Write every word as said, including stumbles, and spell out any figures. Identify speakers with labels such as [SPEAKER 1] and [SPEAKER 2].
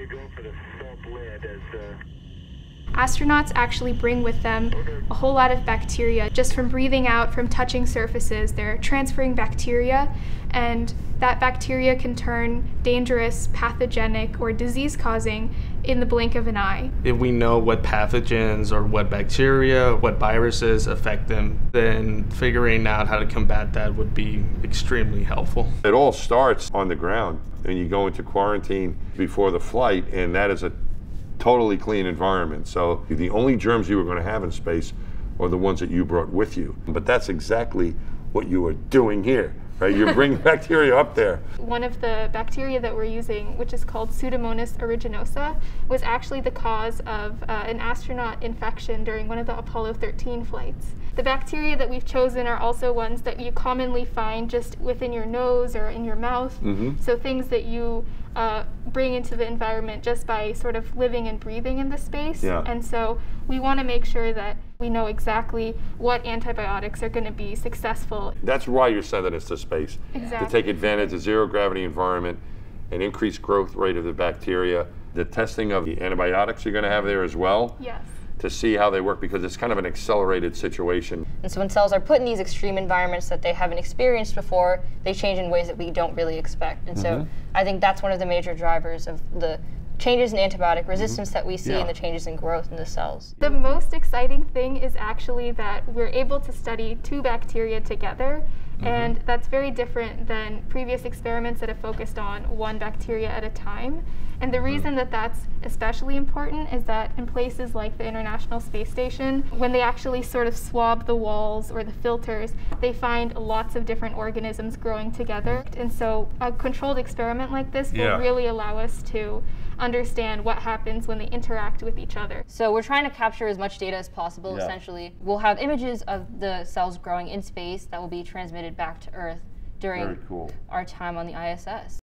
[SPEAKER 1] go for the salt lid as uh...
[SPEAKER 2] Astronauts actually bring with them a whole lot of bacteria. Just from breathing out, from touching surfaces, they're transferring bacteria, and that bacteria can turn dangerous, pathogenic, or disease-causing in the blink of an eye.
[SPEAKER 3] If we know what pathogens or what bacteria, what viruses affect them, then figuring out how to combat that would be extremely helpful.
[SPEAKER 4] It all starts on the ground, and you go into quarantine before the flight, and that is a totally clean environment. So the only germs you were going to have in space are the ones that you brought with you. But that's exactly what you are doing here, right? You're bringing bacteria up there.
[SPEAKER 2] One of the bacteria that we're using, which is called Pseudomonas aeruginosa, was actually the cause of uh, an astronaut infection during one of the Apollo thirteen flights. The bacteria that we've chosen are also ones that you commonly find just within your nose or in your mouth.
[SPEAKER 4] Mm-hmm.
[SPEAKER 2] So things that you uh, bring into the environment just by sort of living and breathing in the space.
[SPEAKER 4] Yeah.
[SPEAKER 2] And so we want to make sure that we know exactly what antibiotics are going to be successful.
[SPEAKER 4] That's why you're sending us to space.
[SPEAKER 2] Exactly.
[SPEAKER 4] To take advantage of zero gravity environment, an increased growth rate of the bacteria, the testing of the antibiotics you're going to have there as well.
[SPEAKER 2] Yes.
[SPEAKER 4] To see how they work, because it's kind of an accelerated situation.
[SPEAKER 5] And so when cells are put in these extreme environments that they haven't experienced before, they change in ways that we don't really expect. And
[SPEAKER 4] Mm-hmm.
[SPEAKER 5] so I think that's one of the major drivers of the changes in antibiotic resistance
[SPEAKER 4] Mm-hmm.
[SPEAKER 5] that we see
[SPEAKER 4] Yeah.
[SPEAKER 5] and the changes in growth in the cells.
[SPEAKER 2] The most exciting thing is actually that we're able to study two bacteria together,
[SPEAKER 4] Mm-hmm.
[SPEAKER 2] and that's very different than previous experiments that have focused on one bacteria at a time. And the reason that that's especially important is that in places like the International Space Station, when they actually sort of swab the walls or the filters, they find lots of different organisms growing together. And so a controlled experiment like this will
[SPEAKER 4] Yeah.
[SPEAKER 2] really allow us to understand what happens when they interact with each other.
[SPEAKER 5] So we're trying to capture as much data as possible,
[SPEAKER 4] Yeah.
[SPEAKER 5] essentially. We'll have images of the cells growing in space that will be transmitted back to Earth during
[SPEAKER 4] Very cool.
[SPEAKER 5] our time on the I S S.